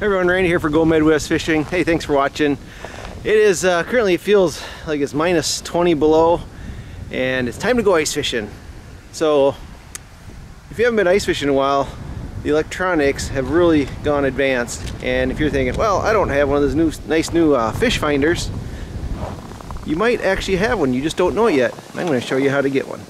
Hey everyone, Randy here for Go Midwest Fishing. Hey, thanks for watching. It is currently, it feels like it's minus 20 below and it's time to go ice fishing. So if you haven't been ice fishing in a while, the electronics have really gone advanced, and if you're thinking, well, I don't have one of those nice new fish finders, you might actually have one, you just don't know it yet. I'm going to show you how to get one.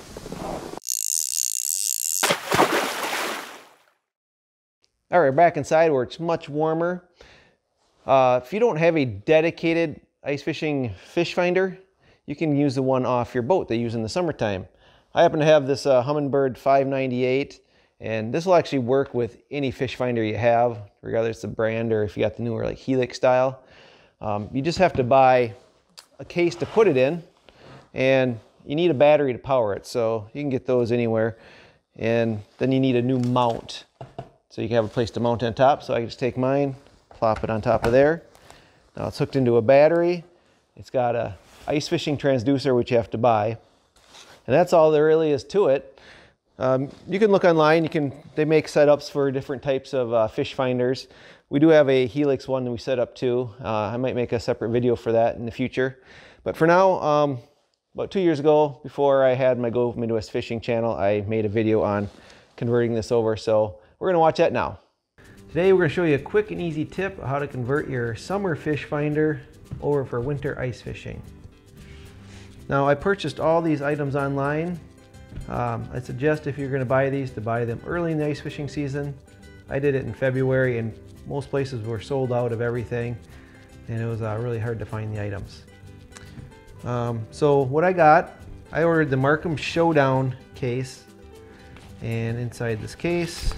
Alright, back inside where it's much warmer. If you don't have a dedicated ice fishing fish finder, you can use the one off your boat they use in the summertime. I happen to have this Humminbird 598, and this will actually work with any fish finder you have, regardless of the brand or if you got the newer like Helix style. You just have to buy a case to put it in, and you need a battery to power it, so you can get those anywhere. And then you need a new mount, so you can have a place to mount on top. So I can just take mine, plop it on top of there. Now it's hooked into a battery. It's got a ice fishing transducer, which you have to buy. And that's all there really is to it. You can look online, they make setups for different types of fish finders. We do have a Helix one that we set up too. I might make a separate video for that in the future. But for now, about 2 years ago, before I had my Go Midwest Fishing channel, I made a video on converting this over. So we're going to watch that now. Today we're going to show you a quick and easy tip on how to convert your summer fish finder over for winter ice fishing. Now, I purchased all these items online. I suggest if you're going to buy these, to buy them early in the ice fishing season. I did it in February and most places were sold out of everything, and it was really hard to find the items. So what I ordered the Markham Showdown case, and inside this case,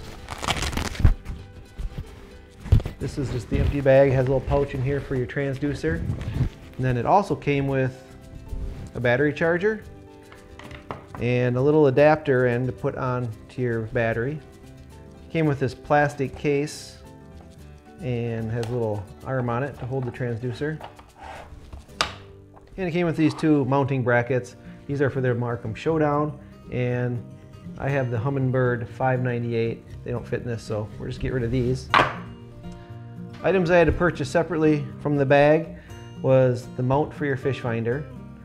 this is just the empty bag. It has a little pouch in here for your transducer. And then it also came with a battery charger and a little adapter end to put on to your battery. It came with this plastic case and has a little arm on it to hold the transducer. And it came with these two mounting brackets. These are for their Markham Showdown, and I have the Humminbird 598. They don't fit in this, so we're just getting rid of these. Items I had to purchase separately from the bag was the mount for your fish finder.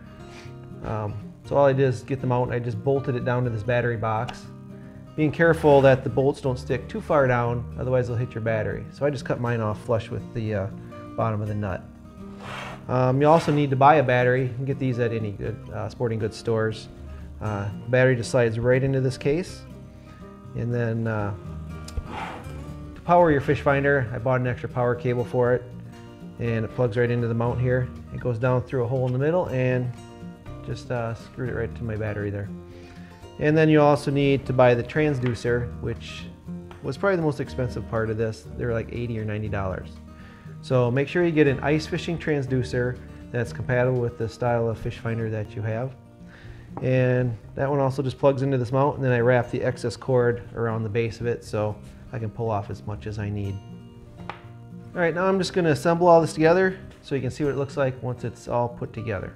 So all I did is get the mount. I just bolted it down to this battery box, being careful that the bolts don't stick too far down, otherwise they'll hit your battery. So I just cut mine off flush with the bottom of the nut. You also need to buy a battery. You can get these at any good sporting goods stores. The battery just slides right into this case, and then to power your fish finder, I bought an extra power cable for it, and it plugs right into the mount here. It goes down through a hole in the middle and just screwed it right to my battery there. And then you also need to buy the transducer, which was probably the most expensive part of this. They were like $80 or $90. So make sure you get an ice fishing transducer that's compatible with the style of fish finder that you have. And that one also just plugs into this mount, and then I wrap the excess cord around the base of it so I can pull off as much as I need. All right, now I'm just going to assemble all this together so you can see what it looks like once it's all put together.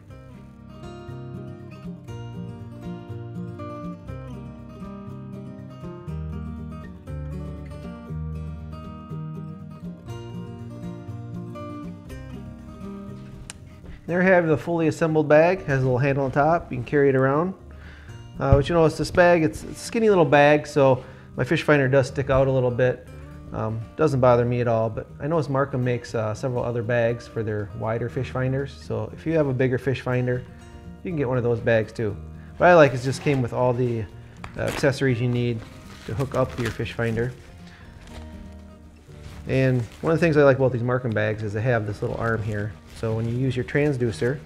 There you have the fully assembled bag. It has a little handle on top. You can carry it around. But you notice this bag, it's a skinny little bag, so my fish finder does stick out a little bit. Doesn't bother me at all, but I notice Markham makes several other bags for their wider fish finders. So if you have a bigger fish finder, you can get one of those bags too. What I like is just came with all the accessories you need to hook up to your fish finder. And one of the things I like about these Markham bags is they have this little arm here. So when you use your transducer,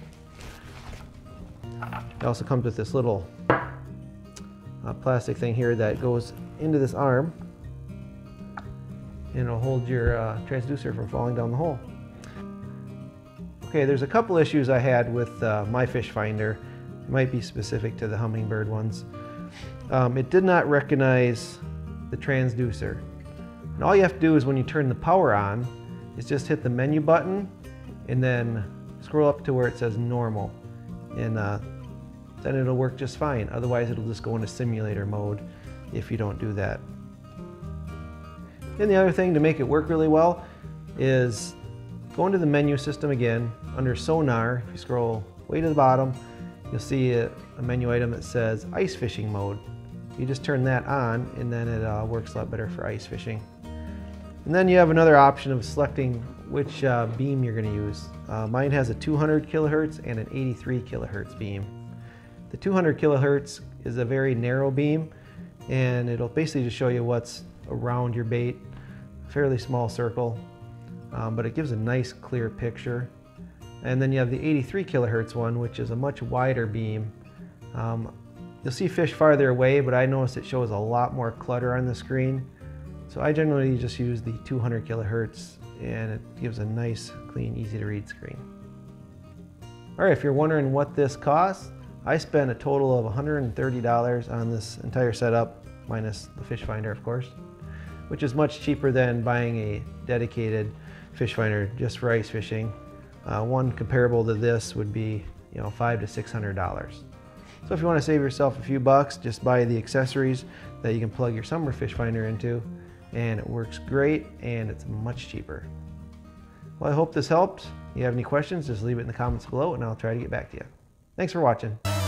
it also comes with this little plastic thing here that goes into this arm, and it'll hold your transducer from falling down the hole. Okay, there's a couple issues I had with my fish finder. It might be specific to the Humminbird ones. It did not recognize the transducer. And all you have to do is when you turn the power on, is just hit the menu button and then scroll up to where it says normal. And then it'll work just fine. Otherwise, it'll just go into simulator mode if you don't do that. And the other thing to make it work really well is go into the menu system again. Under sonar, if you scroll way to the bottom, you'll see a menu item that says ice fishing mode. You just turn that on and then it works a lot better for ice fishing. And then you have another option of selecting which beam you're going to use. Mine has a 200 kilohertz and an 83 kilohertz beam. The 200 kilohertz is a very narrow beam, and it'll basically just show you what's around your bait, a fairly small circle, but it gives a nice clear picture. And then you have the 83 kilohertz one, which is a much wider beam. You'll see fish farther away, but I noticed it shows a lot more clutter on the screen. So I generally just use the 200 kilohertz, and it gives a nice, clean, easy to read screen. All right, if you're wondering what this costs, I spent a total of $130 on this entire setup, minus the fish finder, of course, which is much cheaper than buying a dedicated fish finder just for ice fishing. One comparable to this would be, $500 to $600. So if you want to save yourself a few bucks, just buy the accessories that you can plug your summer fish finder into, and it works great and it's much cheaper. Well, I hope this helped. If you have any questions, just leave it in the comments below and I'll try to get back to you. Thanks for watching.